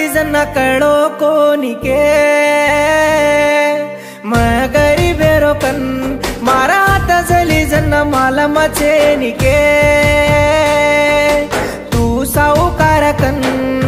जना कड़ो कोनिके मैं गरीबेरो कन मारा हाथ जली जना माला मचेनिके